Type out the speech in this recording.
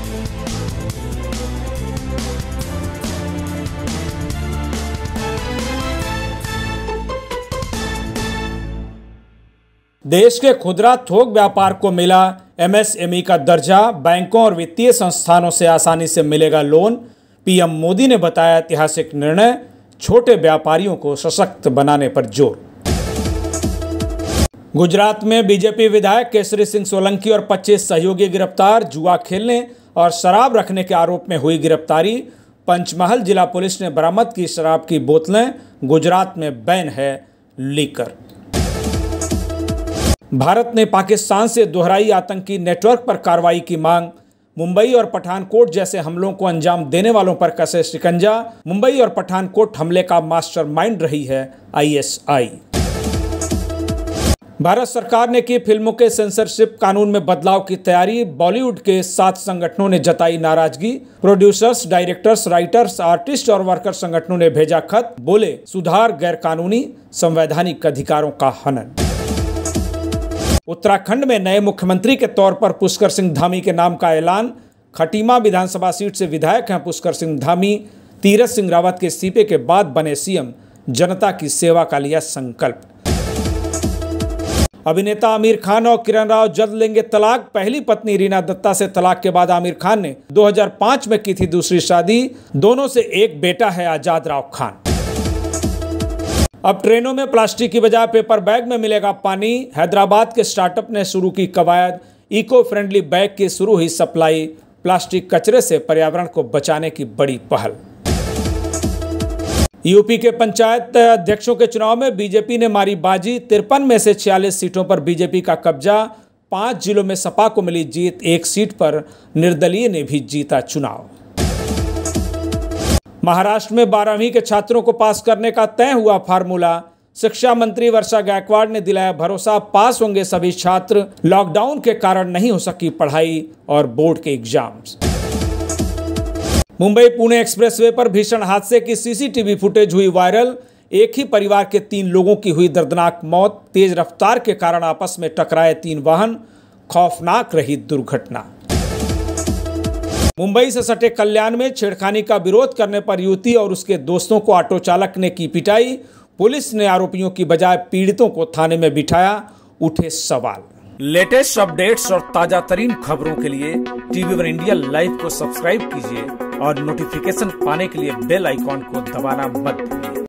देश के खुदरा थोक व्यापार को मिला एमएसएमई का दर्जा, बैंकों और वित्तीय संस्थानों से आसानी से मिलेगा लोन। पीएम मोदी ने बताया ऐतिहासिक निर्णय, छोटे व्यापारियों को सशक्त बनाने पर जोर। गुजरात में बीजेपी विधायक केसरी सिंह सोलंकी और 25 सहयोगी गिरफ्तार। जुआ खेलने और शराब रखने के आरोप में हुई गिरफ्तारी। पंचमहल जिला पुलिस ने बरामद की शराब की बोतलें। गुजरात में बैन है लीकर। भारत ने पाकिस्तान से दोहराई आतंकी नेटवर्क पर कार्रवाई की मांग। मुंबई और पठानकोट जैसे हमलों को अंजाम देने वालों पर कसे शिकंजा। मुंबई और पठानकोट हमले का मास्टरमाइंड रही है आईएसआई। भारत सरकार ने की फिल्मों के सेंसरशिप कानून में बदलाव की तैयारी। बॉलीवुड के 7 संगठनों ने जताई नाराजगी। प्रोड्यूसर्स, डायरेक्टर्स, राइटर्स, आर्टिस्ट और वर्कर संगठनों ने भेजा खत। बोले सुधार गैरकानूनी, संवैधानिक अधिकारों का हनन। उत्तराखंड में नए मुख्यमंत्री के तौर पर पुष्कर सिंह धामी के नाम का ऐलान। खटीमा विधानसभा सीट से विधायक हैं पुष्कर सिंह धामी। तीरथ सिंह रावत के इस्तीफे के बाद बने सीएम। जनता की सेवा का लिया संकल्प। अभिनेता आमिर खान और किरण राव जल्द लेंगे तलाक। पहली पत्नी रीना दत्ता से तलाक के बाद आमिर खान ने 2005 में की थी दूसरी शादी। दोनों से एक बेटा है आजाद राव खान। अब ट्रेनों में प्लास्टिक की बजाय पेपर बैग में मिलेगा पानी। हैदराबाद के स्टार्टअप ने शुरू की कवायद। इको फ्रेंडली बैग की शुरू हुई सप्लाई। प्लास्टिक कचरे से पर्यावरण को बचाने की बड़ी पहल। यूपी के पंचायत अध्यक्षों के चुनाव में बीजेपी ने मारी बाजी। 53 में से 46 सीटों पर बीजेपी का कब्जा। 5 जिलों में सपा को मिली जीत। 1 सीट पर निर्दलीय ने भी जीता चुनाव। महाराष्ट्र में 12वीं के छात्रों को पास करने का तय हुआ फार्मूला। शिक्षा मंत्री वर्षा गायकवाड़ ने दिलाया भरोसा, पास होंगे सभी छात्र। लॉकडाउन के कारण नहीं हो सकी पढ़ाई और बोर्ड के एग्जाम्स। मुंबई पुणे एक्सप्रेसवे पर भीषण हादसे की सीसीटीवी फुटेज हुई वायरल। एक ही परिवार के 3 लोगों की हुई दर्दनाक मौत। तेज रफ्तार के कारण आपस में टकराए 3 वाहन। खौफनाक रही दुर्घटना। मुंबई से सटे कल्याण में छेड़खानी का विरोध करने पर युवती और उसके दोस्तों को ऑटो चालक ने की पिटाई। पुलिस ने आरोपियों की बजाय पीड़ितों को थाने में बिठाया। उठे सवाल। लेटेस्ट अपडेट्स और ताजा तरीन खबरों के लिए TV1 इंडिया लाइव को सब्सक्राइब कीजिए और नोटिफिकेशन पाने के लिए बेल आइकॉन को दबाना मत भूलिए।